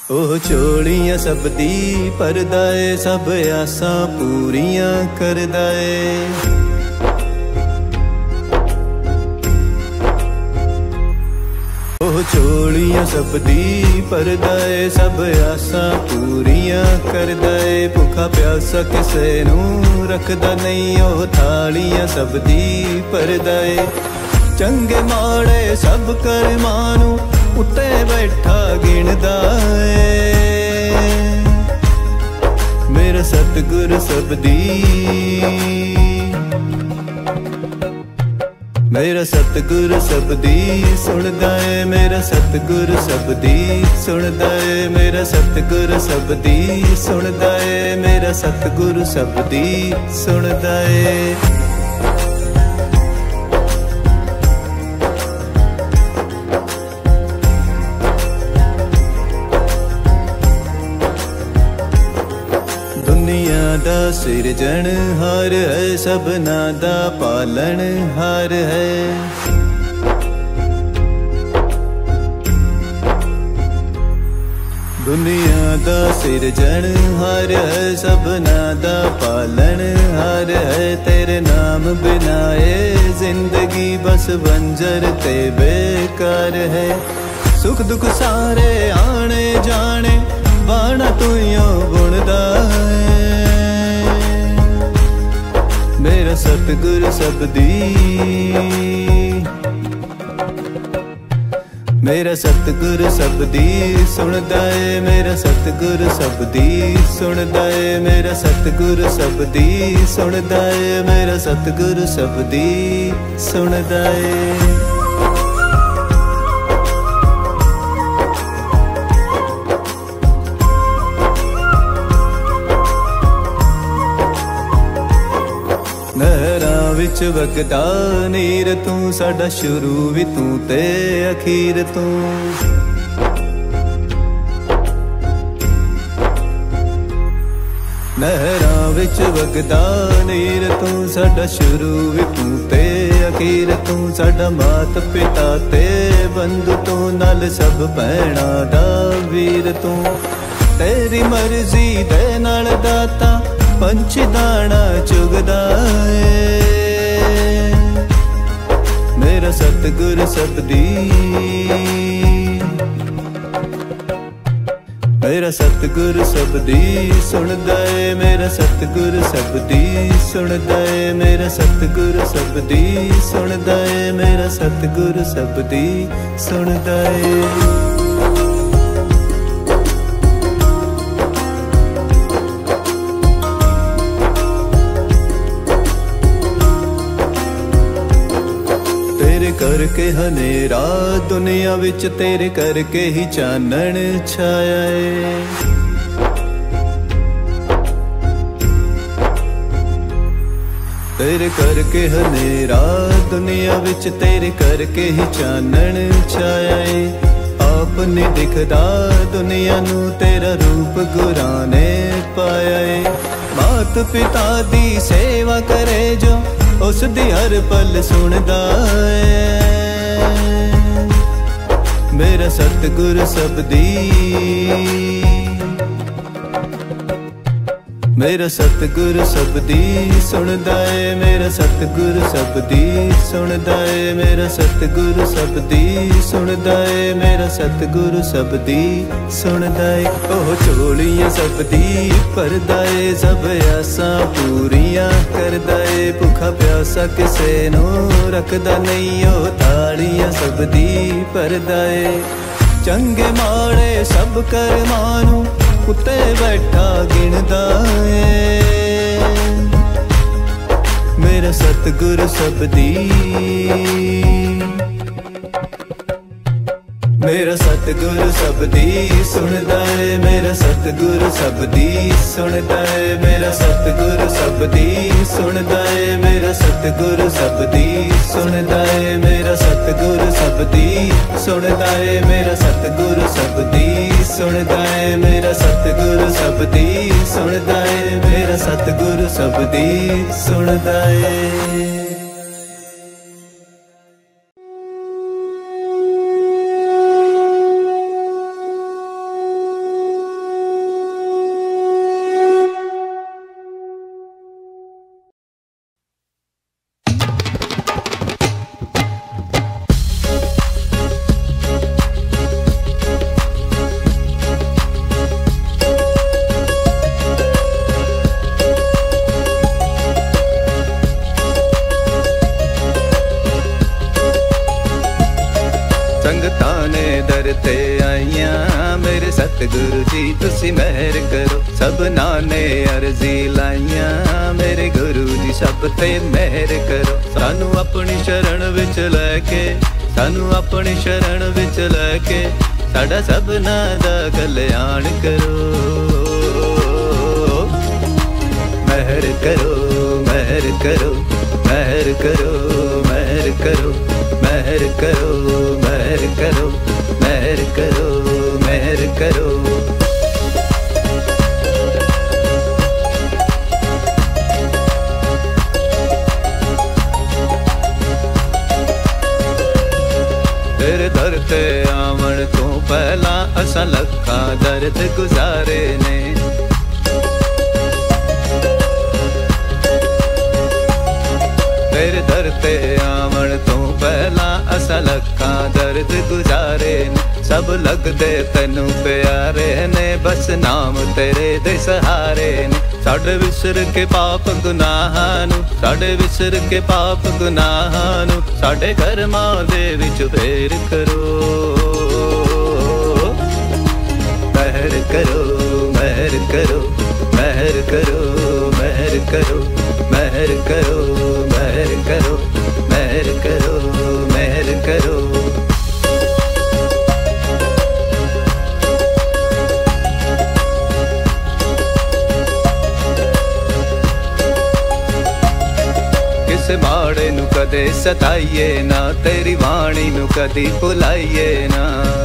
ओह झोलियां सब दी भरदा ए, सब आसां पूरियां करदा ए। ओह झोलियां सब दी भरदा ए, सब आसां पूरियां करदा ए। भुखा प्यासा किसे नूं रखदा नहीं, ओह थालियां सब दी भरदा ए। चंगे माड़े सब कर्मां नूं उत्ते बैठा गिणदा ए। मेरा सतगुर सब दी, मेरा सतगुर सब दी सुनदा ए। मेरा सतगुर सब दी सुनदा ए। मेरा सतगुर सब दी सुनदा ए। मेरा सतगुर सब दी सुनदा ए। दुनिया दा सिरजनहार है, सबना दा पालनहार है। दुनिया दा सिरजनहार है, सबना दा पालनहार है। तेरे नाम बिना ये जिंदगी बस बंजर ते बेकार है। सुख दुख सारे आने जाने बाणा तुइयों बुनदा है। मेरा सतगुर सब दी, मेरा सतगुर सब दी सुनदा ए। मेरा सतगुर सब दी सुनदा ए। मेरा सतगुर सब दी सुनदा ए। मेरा सतगुर सब दी सुनदा ए। नहरां विच वगदा नीर तू, साडा शुरू भी तू ते अखीर तू। नहरां विच वगदा नीर तू, साडा शुरू भी तू ते अखीर तू। साडा मात पिता ते बंधु तू, नाल सब भैणां दा वीर तू। तेरी मर्जी दे नाल दाता पंछी दाना चुगदा ए। मेरा सतगुर सब दी, मेरा सतगुर सब दी सुनदा ए। मेरा सतगुर सब दी सुनदा ए। मेरा सतगुर सब दी सुनदा ए। मेरा सतगुर सब दी सुनदा ए। तेरे करके हनेरा दुनिया विच, तेरे करके ही चानन छाया है। तेरे करके हनेरा दुनिया विच, तेरे करके ही चानन छाया है। आप नहीं दिखदा दुनिया नू, तेरा रूप गुरां ने पाया है। मात पिता दी सेवा करे जो, उस दी हर पल सुनदा है। मेरा सतगुर सब दी, मेरा सतगुर सब दी सुनदा है। मेरा सतगुर सब दी सुनदा है। मेरा सतगुर सब दी सुनदा है। मेरा सतगुर सब दी सुनदा है। ओह झोलियां सब दी भरदा है, सब आसां पूरियां करदा है। भुखा प्यासा किसे नूं रखदा नहीं, ओह थालियां सब दी भरदा है। चंगे माड़े सब कर्मां नूं उत्ते बैठा गिणदा ए। मेरा सतगुर सब दी, मेरा सतगुर सब दी सुनदा है। मेरा सतगुर सब दी सुनदा है। मेरा सतगुर सब दी सुनदा है। मेरा सतगुर सब दी सुनदा है। मेरा सतगुर सब दी सुनदा है। मेरा सतगुर सब दी सुनदा है। मेरा सतगुर सब दी सुनदा है। मेरा सतगुर सब दी सुनदा है। दर ते आईयां मेरे सतगुरु जी तुसी मेहर करो। सबना ने अर्जी लाइयां मेरे गुरु जी सब ते मेहर करो। सानू अपनी शरण विच लैके, सानू अपनी शरण विच लैके साडा सबना दा कल्याण करो। मेहर करो, मेहर करो, मेहर करो, मेहर करो, मेहर करो, मेहर करो, मेहर करो, मेहर करो। तेरे दर ते आवन तो पहला असा लखा दर्द गुजारे ने। तेरे दर ते आवन तो पहला असा लखा दर्द गुजारे ने। सब लगदे तैनू प्यारे ने बस नाम तेरे दे सहारे ने। साडे विसर के पाप गुनाहां नू, साडे विसर के पाप गुनाहां नू साडे कर्मां दे विच फेर करो। मेहर करो, मेहर करो, मेहर करो, मेहर करो, मेहर करो, मेहर करो, मेहर करो, मेहर करो। किस माड़े नू कदे सताइए ना, तेरी वाणी नू कदी भुलाइए ना।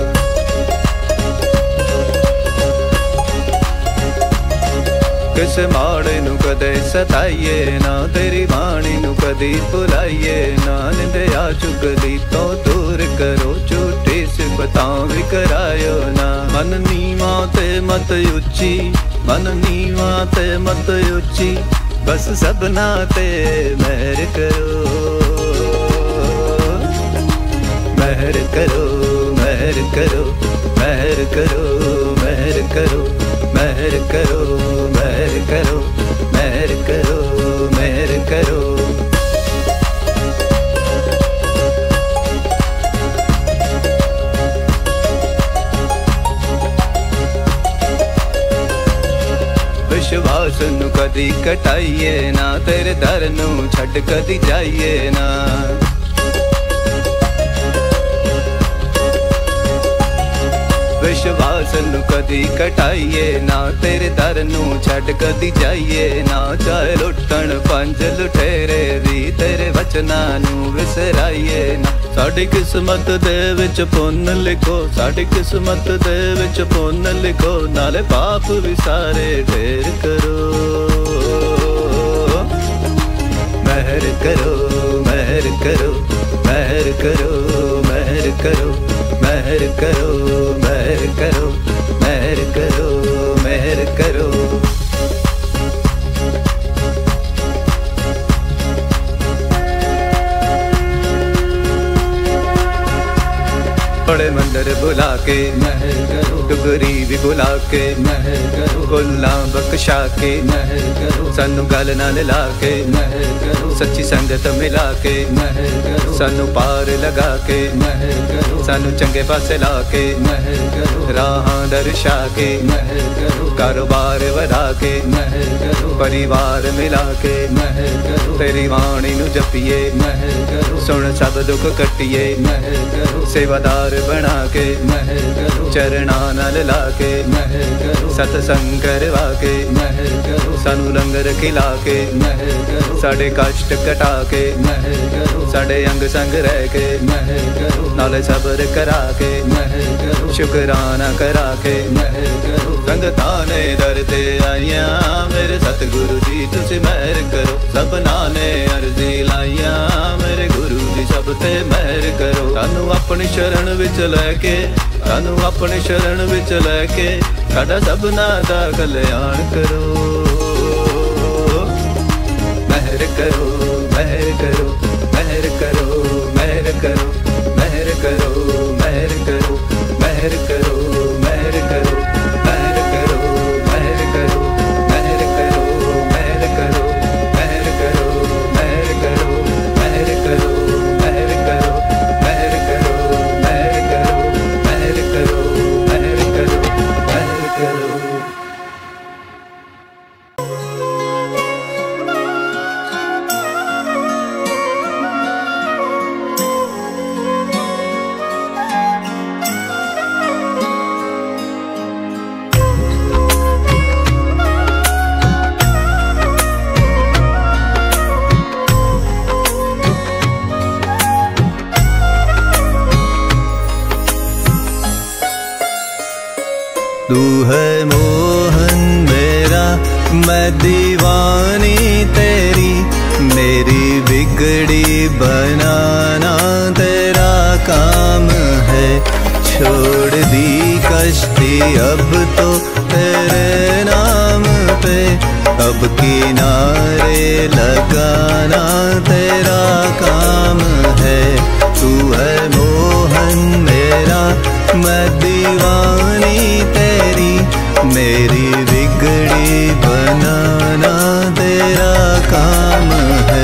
किस माड़े नू कदे सताइए ना, तेरी वाणी नू कदी भुलाइए ना। निंदया चुगली तो दूर करो, झूठी सिफतां भी करायो ना। मन नीवा ते मत उच्ची, मन नीवा ते मत उच्ची बस सबना ते मेहर करो। मेहर करो, मेहर करो, मेहर करो, मेहर करो, मेहर करो, मेहर करो, मेहर करो, मेहर करो। विश्वास नू कदी कटाइए ना, तेरे दर नू छड़ कदी जाइए ना। विश्वास नू कदी कटाइए ना, तेरे दर नू छड़ कदी जाइए ना। चाहे लुटन पंज लुटेरे भी तेरे वचना नू विसराइए ना। साडी किस्मत दे विच पुन्न लिखो, साडी किस्मत दे विच पुन्न लिखो नाले पाप भी सारे ढेर करो। मेहर करो, मेहर करो, मेहर करो, मेहर करो, मेहर करो, मेहर करो, मेहर करो, मेहर करो। बड़े मंदिर बुला के मेहर करो, डुगरी भी बुला के मेहर करो। गुल्लां बख्शा के मेहर करो, सानू गल नाल ला के मेहर करो। सच्ची संगत मिला के मेहर करो, सानू पार लगा के मेहर करो। सानू चंगे पासे ला के मेहर करो, राहां दर्शा के मेहर करो। कारोबार वधा के मेहर करो, परिवार मिला के मेहर करो। तेरी वाणी नू जपिए मेहर करो, सुन सब दुख कटिए मेहर करो। सेवादार बना के मेहर करो, चरणा नाल ला के मेहर करो। सतसंग करवा के मेहर करो, सानू लंगर खिला के मेहर करो। साडे कष्ट कटा के मेहर करो, साडे अंग संग रह के मेहर करो। नाले सबर करा के मेहर करो, शुकराना करा के मेहर करो। संगतां ने दर ते आईयां मेरे सतगुरु जी तुसी मेहर करो। सबना ने अर्जी लाइयां मेरे गुरु जी सब ते मेहर करो। सानू अपनी शरण विच लैके, सानू अपनी शरण विच लैके साडा सबना दा कल्याण करो। मेहर करो, मेहर करो, मेहर करो, मेहर करो, मेहर करो, मेहर करो, मेहर करो, मेहर करो, मेहर करो, मेहर करो, मेहर करो, मेहर करो, मेहर करो, मेहर करो, मेहर करो, मेहर करो, मेहर करो, मेहर करो, मेहर तू है मोहन मेरा, मैं दीवानी तेरी, मेरी बिगड़ी बनाना तेरा काम है। छोड़ दी कश्ती अब तो तेरे नाम पे, अब किनारे लगाना तेरा काम है। तू है मोहन मेरा, मैं दीवानी तेरी, मेरी बिगड़ी बनाना तेरा काम है।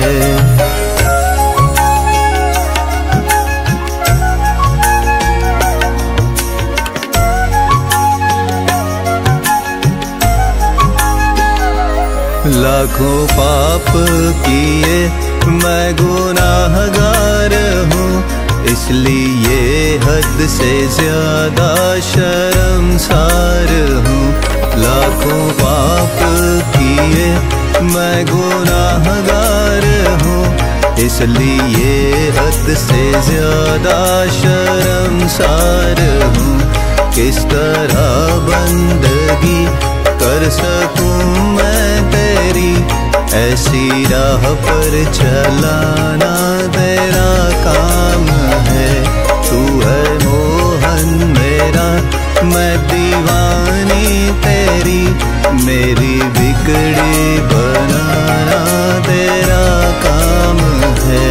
लाखों पाप किए मैं गुनाहगार हूँ, इसलिए हद से ज्यादा शर्मसार हूँ। लाखों पाप किए मैं गुनाहगार हूँ, इसलिए हद से ज्यादा शर्मसार हूँ। किस तरह बंदगी कर सकूं मैं तेरी, ऐसी राह पर चलाना तेरा काम है। तू है मोहन मेरा, मैं दीवानी तेरी, मेरी बिगड़ी बनाना तेरा काम है।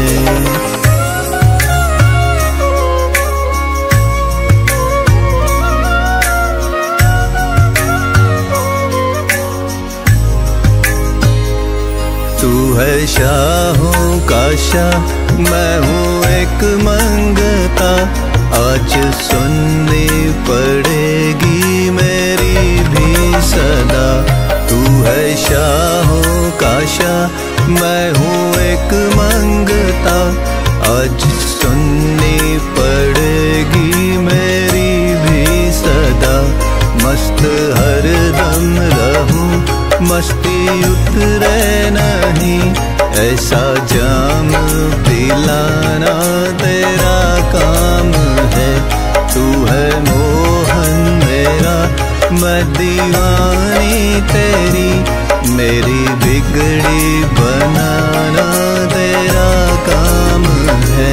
तू है शाहों का शाह, मैं हूँ एक मंगता, आज सुननी पड़ेगी मेरी भी सदा। तू है शाहों का शाह, मैं हूँ एक मंगता, आज सुननी पड़ेगी मेरी भी सदा। मस्त हर दम रहूं, मस्ती उतरे नहीं, ऐसा जाम पिलाना तेरा काम है। तू है मोहन मेरा, मैं दीवानी तेरी, मेरी बिगड़ी बनाना तेरा काम है।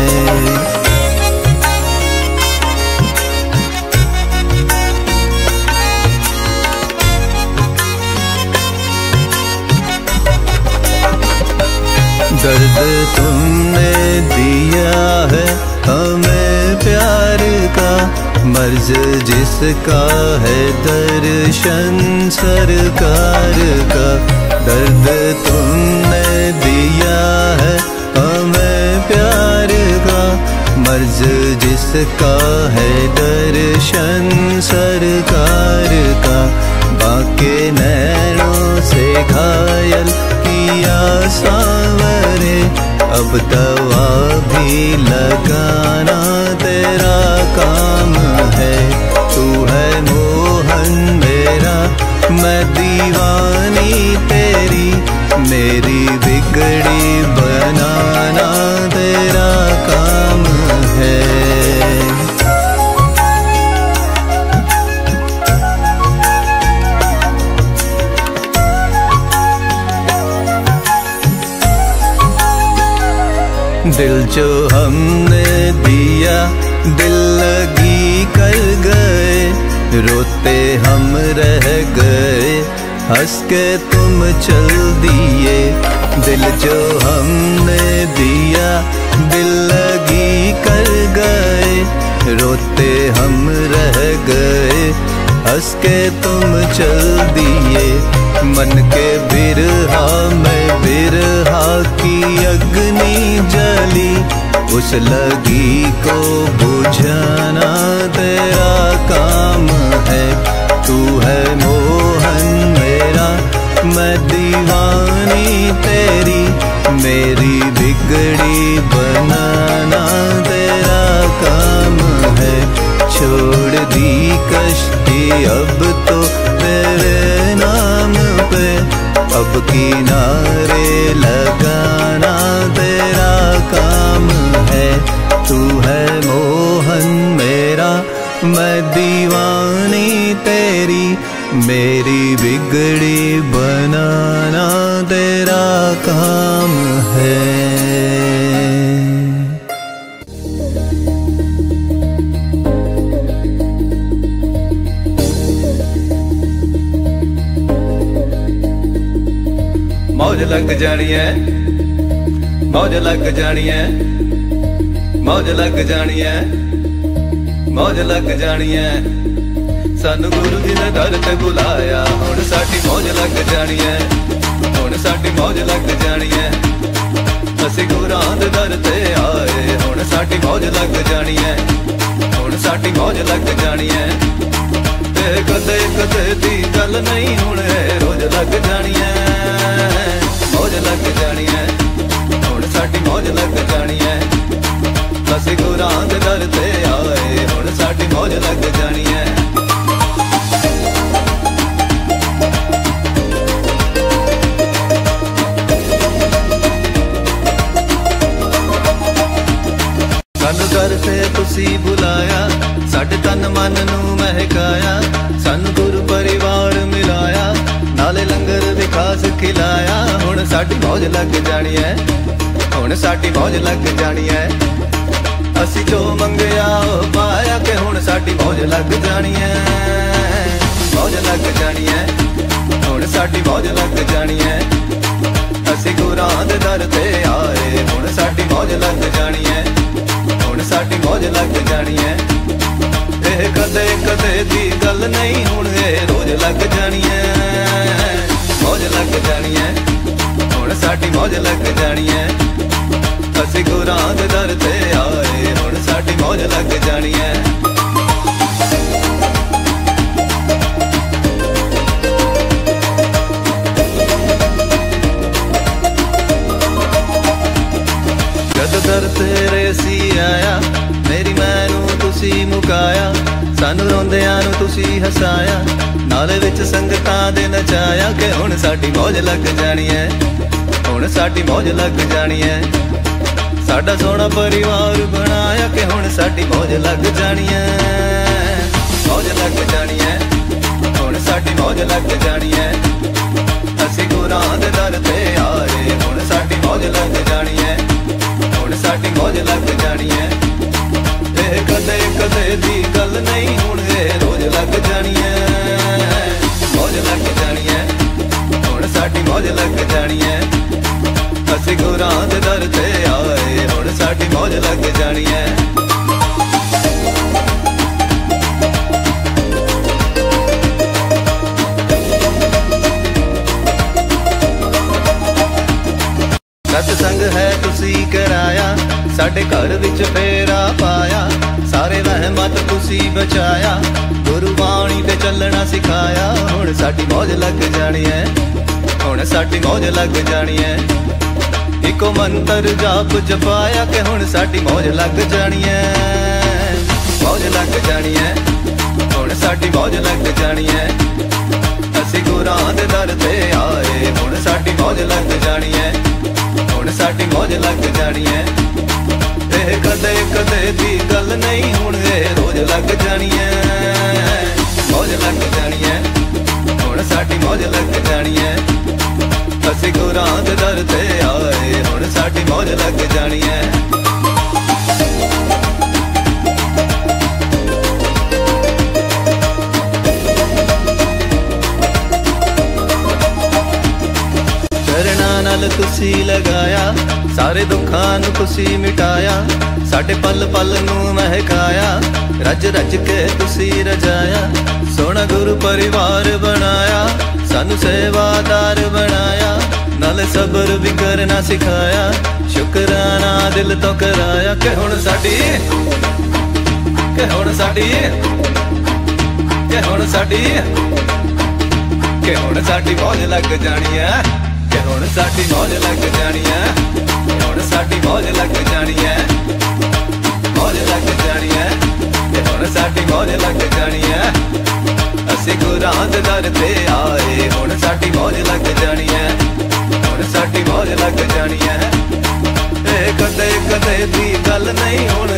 दर्द तुमने दिया है हमें प्यार का, मर्ज जिसका है दर्शन सरकार का। दर्द तुमने दिया है हमें प्यार का, मर्ज जिसका है दर्शन सरकार का। बाके नैनों से घायल किया सांवरे, अब दवा भी लगाना तेरा काम है। तू है मोहन मेरा, मैं दीवानी तेरी, मेरी बिगड़ी बनाना तेरा काम है। दिल जो हमने दिया दिल लगी कर गए, रोते हम रह गए, हंस के तुम चल दिए। दिल जो हमने दिया दिल लगी कर गए, रोते हम रह गए, हंस के तुम चल दिए। मन के बिरहा में बिरहा की अग्नि जली, उस लगी को बुझाना तेरा काम है। तू है मोहन मेरा, मैं दीवानी तेरी, मेरी बिगड़ी बनाना तेरा काम है। छोड़ दी कश्ती अब तो तेरे नाम पे, अब किनारे लगाना तेरा काम है। तू है मोहन मेरा, मैं दीवानी मेरी बिगड़ी बनाना तेरा काम है। मौज लग जानी है, मौज लग जानी है, मौज लग जानी है, मौज लग जानी है। सानू गुरु जी ने दर ते बुलाया, हुण साडी मौज लग जानी है, हुण साडी मौज लग जानी है। असीं गुरां दे दर ते आए, हुण साडी मौज लग जानी है, हुण साडी मौज लग जानी है। ते कदे कदे दी गल नहीं, हुण रोज लग जानी है, मौज लग जानी है, हुण साडी मौज लग जानी है। असीं गुरां दे दर ते आए, हुण साडी मौज लग जानी है। सानू दर ते तुसी बुलाया, साडे तन मन नू महकाया। सानू गुरु परिवार मिलाया, नाले लंगर भी खास खिलाया। हुण साडी मौज लग जानी है, हुण साडी मौज लग जानी है। असी जो मंगया ओ पाया, कि हुण साडी मौज लग जानी है, मौज लग जानी है, हुण साडी मौज लग जानी है। असी गुरां दे दर ते आए, हुण साडी मौज लग जानी है, हुण साडी मौज लग जानी है। ਇਹ ਕਦੇ ਕਦੇ ਦੀ ਗੱਲ ਨਹੀਂ, ਹੁਣ ਇਹ ਰੋਜ਼ ਲੱਗ ਜਾਣੀ ਹੈ, ਮੌਜ ਲੱਗ ਜਾਣੀ ਹੈ, ਹੁਣ ਸਾਡੀ ਮੌਜ ਲੱਗ ਜਾਣੀ ਹੈ। ਅਸੀਂ ਗੁਰਾਂ ਦੇ ਦਰ ਤੇ ਆਏ, ਹੁਣ ਸਾਡੀ ਮੌਜ ਲੱਗ ਜਾਣੀ ਹੈ। ਜਦ ਦਰ ਤੇਰੇ ਸੀ ਆਇਆ, मेरी मैनू तुसी मुकाया। सानू रोंदियां नू तुसी हसाया, नाले विच संगतां दे नचाया। कि हुण साडी मौज लग जानी है, हुण साडी मौज लग जानी है। साडा सोहना परिवार बनाया, कि हुण साडी मौज लग जानी है, मौज लग जानी है, हुण साडी मौज लग जानी है। असीं गुरां दे दर ते आए, हुण साडी मौज लग जानी है, हुण साडी मौज लग जानी है। कदे कदे दी गल नहीं, हुण रोज लग जानी है, मौज लग जानी है, हुण साडी मौज लग जानी है। असीं गुरां दे दर ते आए, हुण साडी मौज लग जानी है। सतसंग है तुसी कराया, साडे घर विच फेरा पाया। सारे वहमत तुसी बचाया, गुरु बाणी ते चलना सिखाया। हुण साडी मौज लग जानी है, हुण साडी मौज लग जानी है। इको मंत्र जाप जपाया, कि हुण साडी मौज लग जानी है, मौज लग जानी है, हुण साडी मौज लग जानी है। असीं गुरां दे दर ते आए, हुण साडी मौज लग जानी है, हुण साडी मौज लग जानी है। ਇਹ ਕਦੇ ਕਦੇ ਦੀ ਗੱਲ ਨਹੀਂ, ਹੁਣ ਇਹ ਰੋਜ਼ ਲੱਗ ਜਾਣੀ ਹੈ, ਮੌਜ ਲੱਗ ਜਾਣੀ ਹੈ, ਹੁਣ ਸਾਡੀ ਮੌਜ ਲੱਗ ਜਾਣੀ ਹੈ। ਅਸੀਂ ਗੁਰਾਂ ਦੇ ਦਰ ਤੇ ਆਏ, ਹੁਣ ਸਾਡੀ ਮੌਜ ਲੱਗ ਜਾਣੀ ਹੈ। चरणां नाल तुसी लगाया, सारे दुखां नू तुसी मिटाया। साडे पल पल नू महकाया, रज रज के तुसी रजाया। सोहना गुरु परिवार बनाया, सानू सेवादार बनाया। नाले सबर भी करना सिखाया, शुकराना दिल तो कराया। कि हुण साडी, कि हुण साडी, कि हुण साडी, कि हुण साडी मौज लग जानी है, कि हुण साडी मौज लग जानी है, हुण साडी मौज लग जानी है, मौज लग जानी है, कि हुण साडी मौज लग जानी है। असीं गुरां दे दर ते आए, हुण साडी मौज लग जानी है, हुण साडी मौज लग जानी है। ਇਹ ਕਦੇ ਕਦੇ ਦੀ ਗੱਲ ਨਹੀਂ, ਹੁਣ